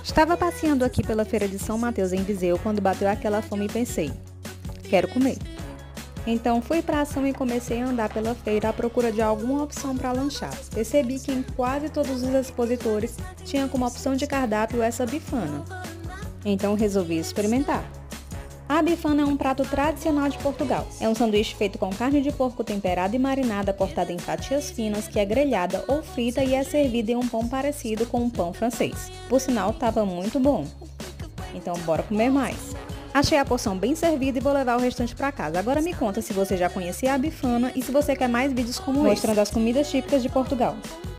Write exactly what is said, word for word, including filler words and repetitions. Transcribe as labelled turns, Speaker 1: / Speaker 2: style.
Speaker 1: Estava passeando aqui pela feira de São Mateus em Viseu quando bateu aquela fome e pensei, quero comer. Então fui para a ação e comecei a andar pela feira à procura de alguma opção para lanchar. Percebi que em quase todos os expositores tinha como opção de cardápio essa bifana. Então resolvi experimentar. A bifana é um prato tradicional de Portugal. É um sanduíche feito com carne de porco temperada e marinada cortada em fatias finas que é grelhada ou frita e é servida em um pão parecido com um pão francês. Por sinal, estava muito bom. Então bora comer mais. Achei a porção bem servida e vou levar o restante para casa. Agora me conta se você já conhecia a bifana e se você quer mais vídeos como esse, mostrando as comidas típicas de Portugal.